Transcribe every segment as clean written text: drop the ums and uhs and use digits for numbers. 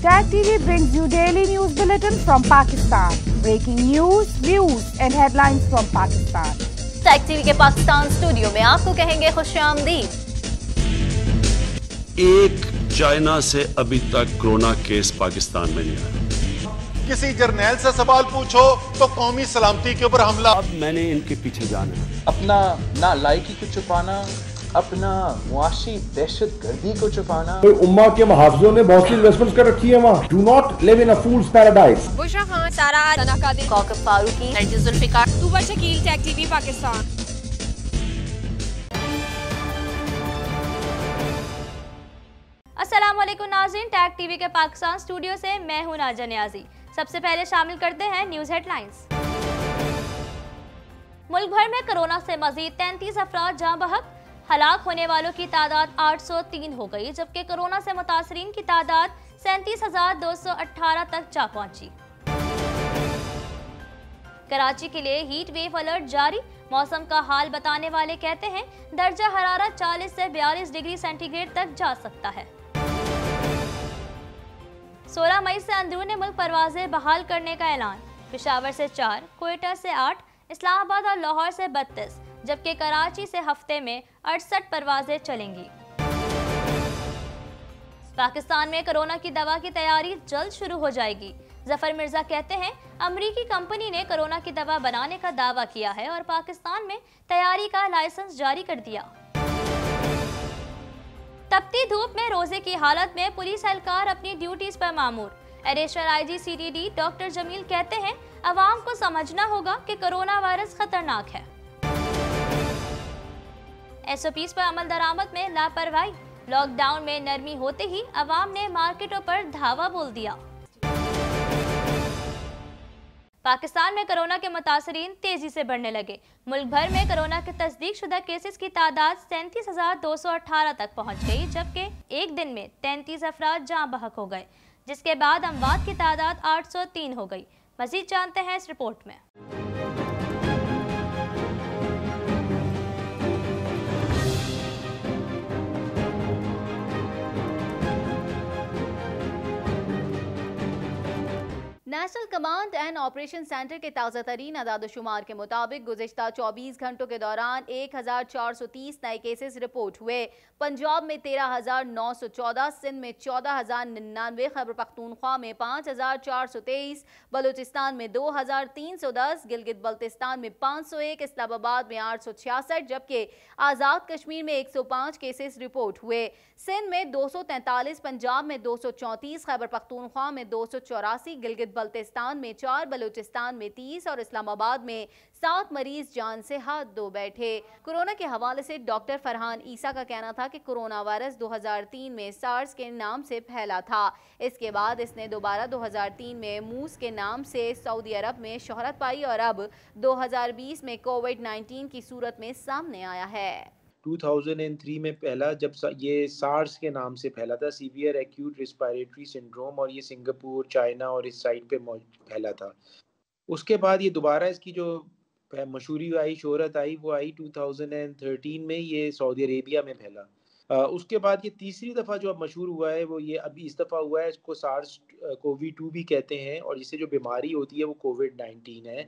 Tag TV brings you daily news bulletin from Pakistan. Breaking news, views and headlines from Pakistan. Tag TV के Pakistan studio में आपको कहेंगे खुशामदीद। एक China से अभी तक कोरोना केस पाकिस्तान में नहीं आया। किसी जर्नैल से सवाल पूछो तो कौमी सलामती के ऊपर हमला। अब मैंने इनके पीछे जाना है। अपना ना लायकी को छुपाना, अपना मुआशी दहशत गर्दी को छुपाना। तो उम्मा के मुहाफिजों ने बहुत सी इन्वेस्टमेंट्स कर रखी है वहाँ। Do not live in a fool's paradise. Bushra Khan, Sara Tanakadir, Kaukab Farooqui, Nargis Zulfiqar, Tuba Shakeel, Tag TV Pakistan. अस्सलाम वालेकुम नाज़रीन, टैग टीवी के पाकिस्तान स्टूडियो से मैं हूं नाज़ा नियाज़ी। सबसे पहले शामिल करते हैं न्यूज़ हेडलाइंस। मुल्क भर में कोरोना से मजीद 33 अफराद जाँ बहक, हलाक होने वालों की तादाद 803 हो गई, जबकि कोरोना से मुतासरीन की तादाद 37,218 तक जा पहुंची। कराची के लिए हीट वेव अलर्ट जारी। मौसम का हाल बताने वाले कहते हैं दर्जा हरारत 40 से 42 डिग्री सेंटीग्रेड तक जा सकता है। 16 मई से अंदरूनी मुल्क परवाजें बहाल करने का ऐलान। पेशावर से 4, क्वेटा से 8, इस्लामाबाद और लाहौर से 32, जबकि कराची से हफ्ते में 68 परवाजें चलेंगी। पाकिस्तान में कोरोना की दवा की तैयारी जल्द शुरू हो जाएगी। जफर मिर्जा कहते हैं अमरीकी कंपनी ने कोरोना की दवा बनाने का दावा किया है और पाकिस्तान में तैयारी का लाइसेंस जारी कर दिया। तपती धूप में रोजे की हालत में पुलिस एहलकार अपनी ड्यूटीज पर मामूर। Additional IG CTD doctor Jamil कहते हैं अवाम को समझना होगा कि कोरोना वायरस खतरनाक है। एसओपीज पर अमल दरामद में लापरवाही। लॉकडाउन में नरमी होते ही अवाम ने मार्केटों पर धावा बोल दिया। पाकिस्तान में कोरोना के मुतासरीन तेजी से बढ़ने लगे। मुल्क भर में कोरोना के तस्दीक शुदा केसेस की तादाद 37,218 तक पहुंच गई, जबकि एक दिन में 33 अफराद जाँ बहक हो गए, जिसके बाद अमवात की तादाद 803 हो गई। मजीद जानते हैं इस रिपोर्ट में। National Command and Operation Centre के ताज़ा तरीन अदाद-ओ-शुमार के मुताबिक गुज़िश्ता 24 घंटों के दौरान 1,430 नए केसेस रिपोर्ट हुए। पंजाब में 13,914, सिंध में 14,099, खैबर पख्तूनख्वा में 5,423, बलूचिस्तान में 2,310, गिलगित बल्तिस्तान में 501, इस्लामाबाद में 866, जबकि आज़ाद कश्मीर में 105 केसेस रिपोर्ट हुए। सिंध में 243, पंजाब में 234, खैबर पख्तूनख्वा में 284, गिलगित बल्तिस्तान में 4, बलूचिस्तान में 30 और इस्लामाबाद में 7 मरीज जान से हाथ धो बैठे। कोरोना के हवाले से डॉक्टर फरहान ईसा का कहना था कि कोरोना वायरस 2003 में सार्स के नाम से फैला था। इसके बाद इसने दोबारा 2003 में मूस के नाम से सऊदी अरब में शोहरत पाई और अब 2020 में कोविड-19 की सूरत में सामने आया है। 2003 में पहला जब ये सार्स के नाम से फैला था, सीवियर एक्यूट रिस्पायरेटरी सिंड्रोम, और ये सिंगापुर, चाइना और इस साइड पे फैला था। उसके बाद ये दोबारा इसकी जो मशहूरी आई, शोहरत आई, वो आई 2013 में, ये सऊदी अरेबिया में फैला। उसके बाद ये तीसरी दफ़ा जो अब मशहूर हुआ है वो ये अभी इस दफ़ा हुआ है। इसको सार्स कोवी-2 भी कहते हैं और इससे जो बीमारी होती है वो कोविड-19 है।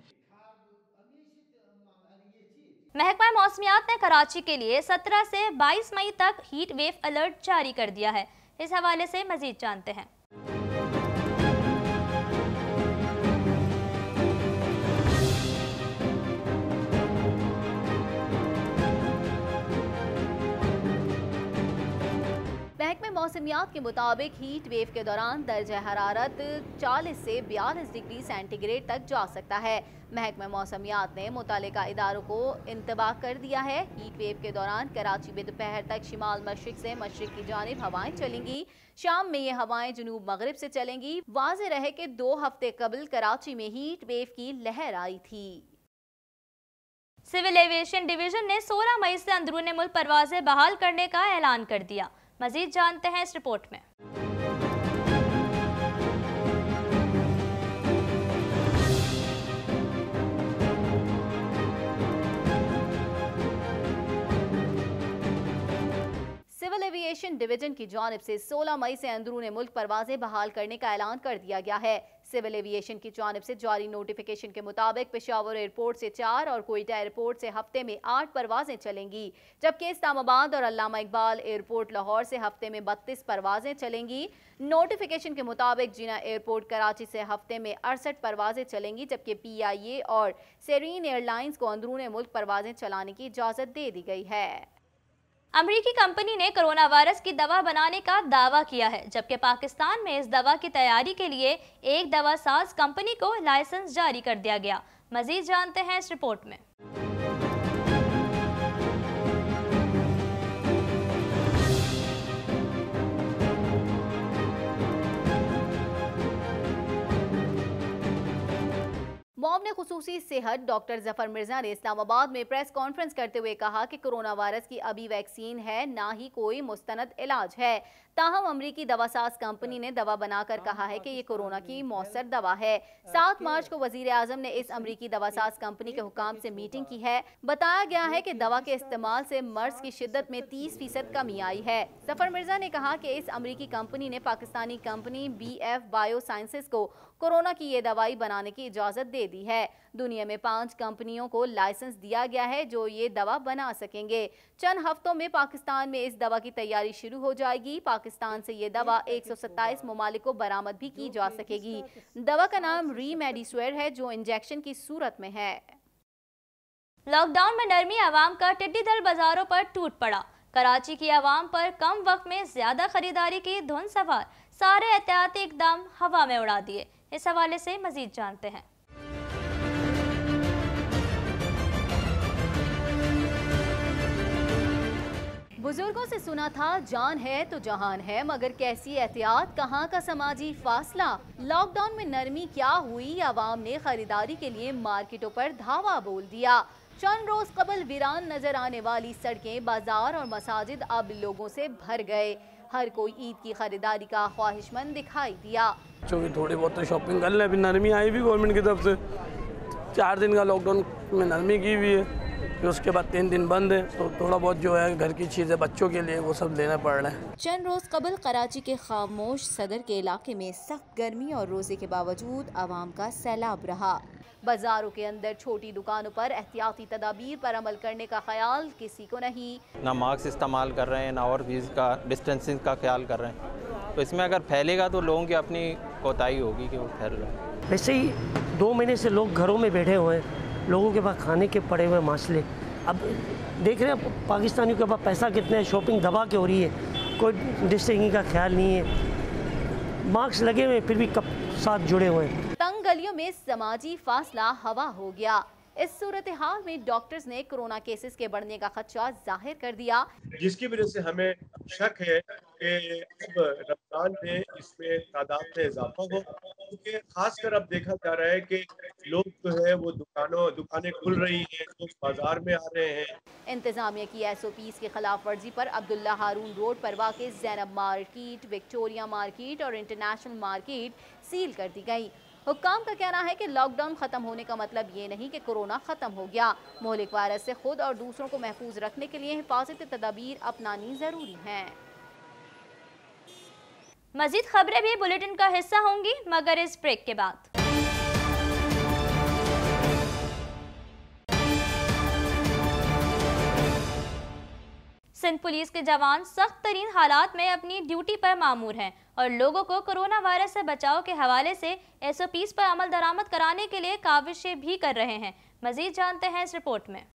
महकमा मौसमियात ने कराची के लिए 17 से 22 मई तक हीट वेव अलर्ट जारी कर दिया है। इस हवाले से मजीद जानते हैं। महकमे मौसमियात के मुताबिक हीट वेव के दौरान दर्जा हरारत 40 से 42 डिग्री सेंटीग्रेड तक जा सकता है। महकमा मौसमियात ने मुतालिका इदारों को इंतबाह कर दिया है। हीट वेव के दौरान कराची में दोपहर तक शिमाल मशरिक से मशरिक की जानिब हवाएं चलेंगी। शाम में ये हवाएं जुनूब मगरिब से चलेंगी। वाज़ेह रहे कि 2 हफ्ते कबल कराची में हीट वेव की लहर आई थी। सिविल एविएशन डिवीजन ने 16 मई से अंदरूनी मुल्क परवाजें बहाल करने का ऐलान कर दिया। मजीद जानते हैं इस रिपोर्ट में। सिविल एविएशन डिवीजन की जानिब से 16 मई से अंदरूनी मुल्क परवाजें बहाल करने का ऐलान कर दिया गया है। सिविल एविएशन की जानिब से जारी नोटिफिकेशन के मुताबिक पेशावर एयरपोर्ट से 4 और कोयटा एयरपोर्ट से हफ्ते में 8 परवाजें चलेंगी, जबकि इस्लामाबाद और अल्लामा इकबाल एयरपोर्ट लाहौर से हफ्ते में 32 परवाजें चलेंगी। नोटिफिकेशन के मुताबिक जिना एयरपोर्ट कराची से हफ्ते में 68 परवाजें चलेंगी, जबकि PIA और सेरीन एयरलाइंस को अंदरूनी मुल्क परवाजें चलाने की इजाज़त दे दी गई है। अमेरिकी कंपनी ने कोरोना वायरस की दवा बनाने का दावा किया है, जबकि पाकिस्तान में इस दवा की तैयारी के लिए एक दवा साज कंपनी को लाइसेंस जारी कर दिया गया। मजीद जानते हैं इस रिपोर्ट में। मुआवने खुसूसी सेहत डॉक्टर जफर मिर्जा ने इस्लामाबाद में प्रेस कॉन्फ्रेंस करते हुए कहा कि कोरोना वायरस की अभी वैक्सीन है, ना ही कोई मुस्तनद इलाज है। ताहम अमरीकी दवासाज कंपनी ने दवा बनाकर कहा है कि ये कोरोना की मौसर दवा है। 7 मार्च को वजीर आजम ने इस अमरीकी दवासाज कंपनी के हुकाम से मीटिंग की है। बताया गया है कि दवा के इस्तेमाल से मर्ज की शिद्दत में 30% कमी आई है। जफर मिर्जा ने कहा कि इस अमरीकी कंपनी ने पाकिस्तानी कंपनी BF बायोसाइंसेस को कोरोना की ये दवाई बनाने की इजाजत दे दी है। दुनिया में 5 कंपनियों को लाइसेंस दिया गया है जो ये दवा बना सकेंगे। चंद हफ्तों में पाकिस्तान में इस दवा की तैयारी शुरू हो जाएगी। पाकिस्तान से ये दवा 127 ममालिक को बरामद भी की जा सकेगी। दवा का नाम रीमेडिस्वेर है, जो इंजेक्शन की सूरत में है। लॉकडाउन में नरमी आवाम का टिड्डी दल बाजारों पर टूट पड़ा। कराची की आवाम पर कम वक्त में ज्यादा खरीदारी की धुन सवार, सारे एहतियाती इकदाम हवा में उड़ा दिए। इस हवाले से मजीद जानते हैं। बुजुर्गों से सुना था जान है तो जहान है, मगर कैसी एहतियात, कहाँ का समाजी फासला। लॉकडाउन में नरमी क्या हुई, आवाम ने खरीदारी के लिए मार्केटों पर धावा बोल दिया। चंद रोज कबल वीरान नजर आने वाली सड़कें, बाजार और मसाजिद अब लोगों से भर गए। हर कोई ईद की खरीदारी का ख्वाहिशमंद दिखाई दिया। थोड़ी बहुत तो शॉपिंग कर ले, अभी नरमी आई भी गवर्नमेंट की तरफ से। 4 दिन का लॉकडाउन में नरमी की हुई है, फिर उसके बाद 3 दिन बंद है, तो थोड़ा बहुत जो है घर की चीज़ें बच्चों के लिए वो सब लेना पड़ रहा है। चंद रोज कबल कराची के खामोश सदर के इलाके में सख्त गर्मी और रोजे के बावजूद आवाम का सैलाब रहा। बाजारों के अंदर छोटी दुकानों पर एहतियाती तदाबीर पर अमल करने का ख्याल किसी को नहीं। ना मास्क इस्तेमाल कर रहे हैं, ना और चीज़ का डिस्टेंसिंग का ख्याल कर रहे हैं। तो इसमें अगर फैलेगा तो लोगों की अपनी कोताही होगी कि वो फैल रहा है। वैसे ही 2 महीने से लोग घरों में बैठे हुए हैं, लोगों के पास खाने के पड़े हुए मसले। अब देख रहे हैं पाकिस्तानियों के पास पैसा कितना है, शॉपिंग दबा के हो रही है, कोई डिस्टेंसिंग का ख्याल नहीं है, मास्क लगे हुए फिर भी कब साथ जुड़े हुए हैं। तंग गलियों में समाजी फासला हवा हो गया। इस सूरत हाल में डॉक्टर्स ने कोरोना केसेस के बढ़ने का खदशा जाहिर कर दिया, जिसकी वजह से हमें शक है कि अब रमजान में इसमें तादाद में इजाफा हो, क्योंकि खासकर अब देखा जा रहा है कि लोग जो है वो दुकानें खुल रही हैं, लोग बाजार में आ रहे हैं। इंतजामिया की SOPs की खिलाफ वर्जी पर अब्दुल्ला हारून रोड पर वाक़ ज़ैनब मार्केट, विक्टोरिया मार्केट और इंटरनेशनल मार्केट सील कर दी गई। हुक्काम का कहना है कि लॉकडाउन खत्म होने का मतलब ये नहीं कि कोरोना खत्म हो गया। मोहलिक वायरस से खुद और दूसरों को महफूज रखने के लिए हिफाजती तदाबीर अपनानी जरूरी है। मजीद खबरें भी बुलेटिन का हिस्सा होंगी, मगर इस ब्रेक के बाद। सिंध पुलिस के जवान सख्त तरीन हालात में अपनी ड्यूटी पर मामूर हैं और लोगों को कोरोना वायरस से बचाव के हवाले से SOPs पर अमल दरामद कराने के लिए काविशें भी कर रहे हैं। मजीद जानते हैं इस रिपोर्ट में।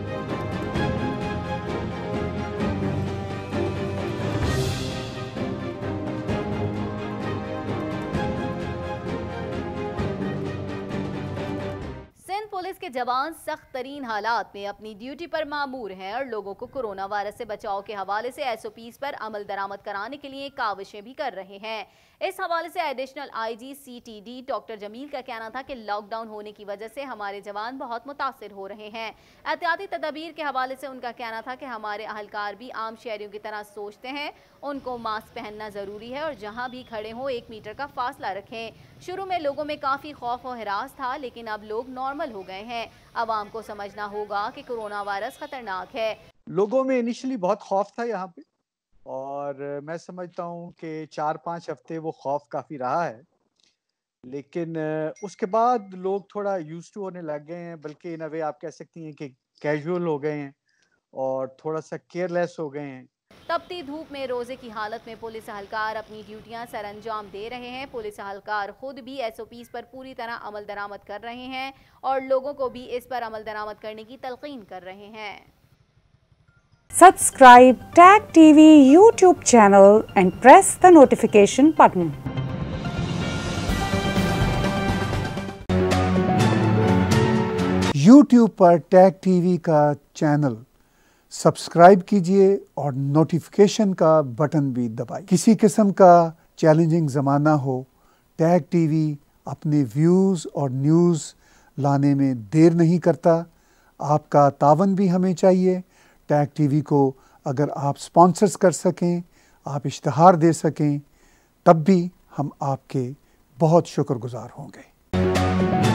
सिंध पुलिस के जवान सख्त तरीन हालात में अपनी ड्यूटी पर मामूर हैं और लोगों को कोरोना वायरस से बचाव के हवाले से SOPs पर अमल दरामद कराने के लिए काविशें भी कर रहे हैं। इस हवाले से additional IG CTD doctor Jamil का कहना था कि लॉकडाउन होने की वजह से हमारे जवान बहुत मुतासिर हो रहे हैं। एहतियाती तदाबीर के हवाले से उनका कहना था कि हमारे अहलकार भी आम शहरियों की तरह सोचते हैं, उनको मास्क पहनना ज़रूरी है और जहाँ भी खड़े हों 1 मीटर का फासला रखें। शुरू में लोगों में काफ़ी खौफ और हिरास था, लेकिन अब लोग नॉर्मल हो गए हैं। आवाम को समझना होगा कि कोरोना वायरस खतरनाक है। लोगों में इनिशियली बहुत खौफ था यहाँ पे, और मैं समझता हूँ कि 4-5 हफ्ते वो खौफ काफ़ी रहा है, लेकिन उसके बाद लोग थोड़ा यूज़ टू होने लग गए हैं, बल्कि इन अ वे आप कह सकती हैं कि कैजुअल हो गए हैं और थोड़ा-सा केयरलेस हो गए हैं। तपती धूप में रोजे की हालत में पुलिस एहलकार अपनी ड्यूटियां सरअंजाम दे रहे हैं। पुलिस एहलकार खुद भी SOPs पर पूरी तरह अमल दरामद कर रहे हैं और लोगों को भी इस पर अमल दरामद करने की तलकीन कर रहे हैं। Subscribe Tag TV YouTube channel and press the notification button. YouTube पर टैग टीवी का चैनल सब्सक्राइब कीजिए और नोटिफिकेशन का बटन भी दबाइए। किसी किस्म का चैलेंजिंग ज़माना हो, टैग टीवी अपने व्यूज़ और न्यूज़ लाने में देर नहीं करता। आपका तावन भी हमें चाहिए। टैग टीवी को अगर आप स्पॉन्सर्स कर सकें, आप इश्तहार दे सकें, तब भी हम आपके बहुत शुक्रगुजार होंगे।